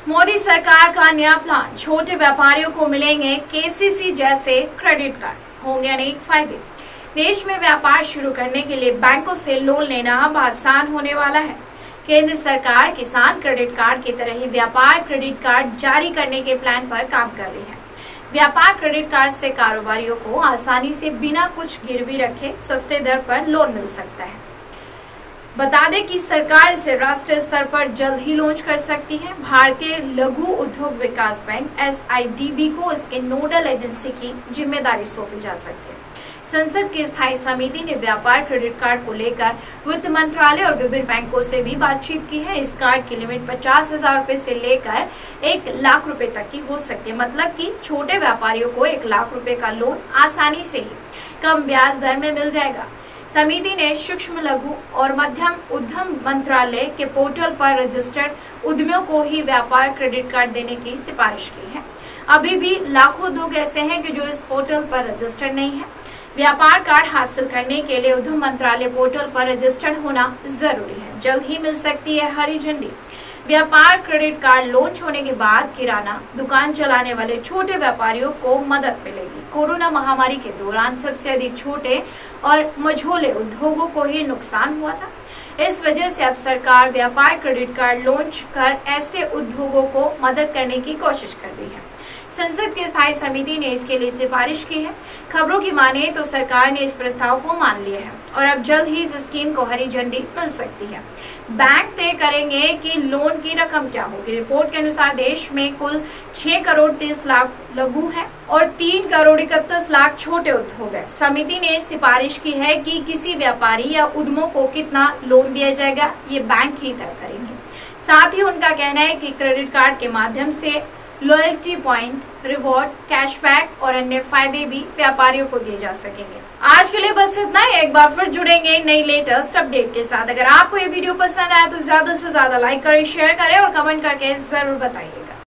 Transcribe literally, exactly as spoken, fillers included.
मोदी सरकार का नया प्लान, छोटे व्यापारियों को मिलेंगे केसीसी जैसे क्रेडिट कार्ड, होंगे अनेक फायदे। देश में व्यापार शुरू करने के लिए बैंकों से लोन लेना अब आसान होने वाला है। केंद्र सरकार किसान क्रेडिट कार्ड की तरह ही व्यापार क्रेडिट कार्ड जारी करने के प्लान पर काम कर रही है। व्यापार क्रेडिट कार्ड से कारोबारियों को आसानी से बिना कुछ गिरवी रखे सस्ते दर पर लोन मिल सकता है। बता दें कि सरकार इसे राष्ट्रीय स्तर पर जल्द ही लॉन्च कर सकती है। भारतीय लघु उद्योग विकास bank S I D B को इसके नोडल एजेंसी की जिम्मेदारी सौंपी जा सकती है। संसद की स्थायी समिति ने व्यापार क्रेडिट कार्ड को लेकर वित्त मंत्रालय और विभिन्न बैंकों से भी बातचीत की है। इस कार्ड की लिमिट पचास हजार रुपए से लेकर एक लाख रुपए तक की हो सकती है। मतलब कि छोटे व्यापारियों को एक लाख रुपए का लोन आसानी से ही कम ब्याज दर में मिल जाएगा। समिति ने सूक्ष्म लघु और मध्यम उद्यम मंत्रालय के पोर्टल पर रजिस्टर्ड उद्यमियों को ही व्यापार क्रेडिट कार्ड देने की सिफारिश की है। अभी भी लाखों उद्योग ऐसे हैं कि जो इस पोर्टल पर रजिस्टर्ड नहीं है। व्यापार कार्ड हासिल करने के लिए उद्यम मंत्रालय पोर्टल पर रजिस्टर्ड होना जरूरी है। जल्द ही मिल सकती है हरी झंडी। व्यापार क्रेडिट कार्ड लॉन्च होने के बाद किराना दुकान चलाने वाले छोटे व्यापारियों को मदद मिलेगी। कोरोना महामारी के दौरान सबसे अधिक छोटे और मझोले उद्योगों को ही नुकसान हुआ था। इस वजह से अब सरकार व्यापार क्रेडिट कार्ड लॉन्च कर ऐसे उद्योगों को मदद करने की कोशिश कर रही है। संसद की स्थायी समिति ने इसके लिए सिफारिश की है। खबरों की माने तो सरकार ने इस प्रस्ताव को मान लिया है और अब जल्द ही इस स्कीम को हरी झंडी मिल सकती है। बैंक तय करेंगे कि लोन की रकम क्या होगी। रिपोर्ट के अनुसार देश में कुल छह करोड़ तीस लाख लघु है और तीन करोड़ इकतीस लाख छोटे उद्योग है। समिति ने सिफारिश की है कि किसी व्यापारी या उद्यमों को कितना लोन दिया जाएगा, ये बैंक ही तय करेंगे। साथ ही उनका कहना है कि क्रेडिट कार्ड के माध्यम से लॉयल्टी पॉइंट, रिवॉर्ड, कैशबैक और अन्य फायदे भी व्यापारियों को दिए जा सकेंगे। आज के लिए बस इतना ही। एक बार फिर जुड़ेंगे नई लेटेस्ट अपडेट के साथ। अगर आपको ये वीडियो पसंद आया तो ज्यादा से ज्यादा लाइक करें, शेयर करें और कमेंट करके जरूर बताइएगा।